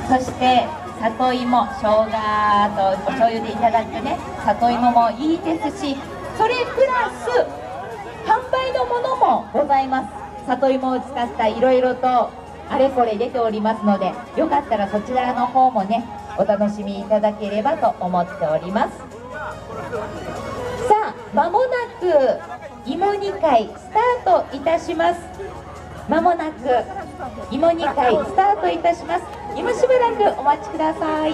そして里芋、生姜とお醤油でいただくね里芋もいいですし、それプラス販売のものもございます。里芋を使ったいろいろとあれこれ出ておりますので、よかったらそちらの方もねお楽しみいただければと思っております。さあ間もなく芋煮会スタートいたします。間もなく芋煮会スタートいたします。今しばらくお待ちください。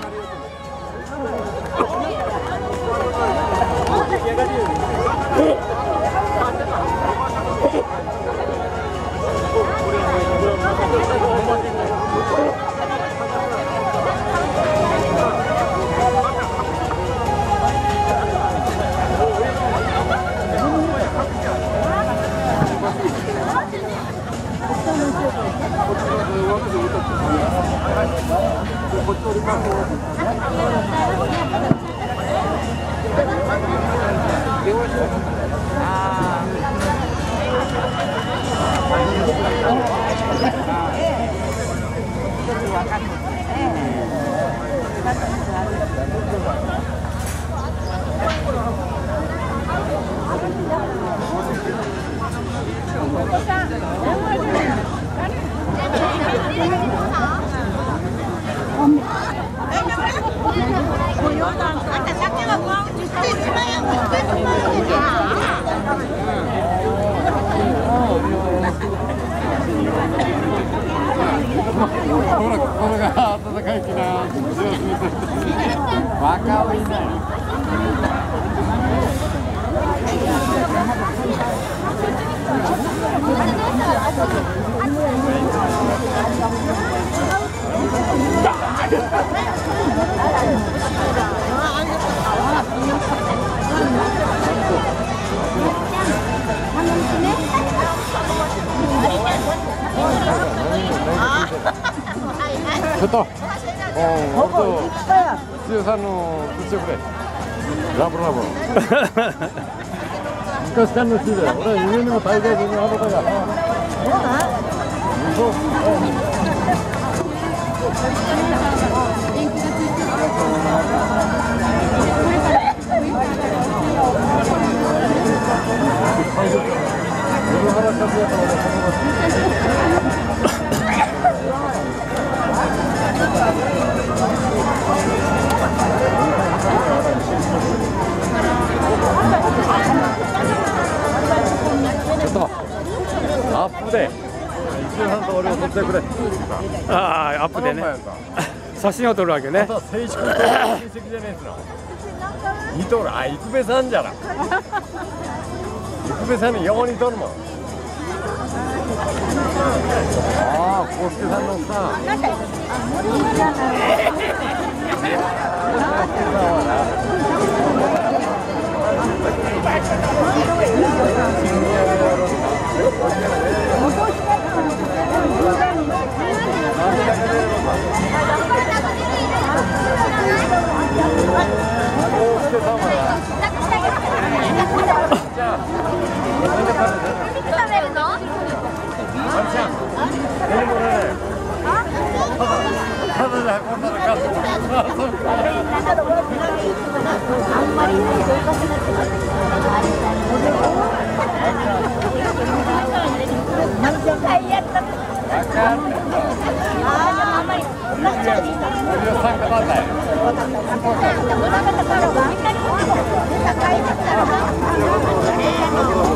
ちょっと、強さんの口をくれ。ラブラブ。昔からの地だよ。俺は夢にも大会でのあのだが。そう。アップで一応さんと俺を撮ってくれ。 ああ、アップでね写真を撮るわけね。 静粛と親戚じゃねえつな。似とる。あ、生部さんじゃな。生部さんに横に撮るもん。ああ、コスケさんのさ。 あ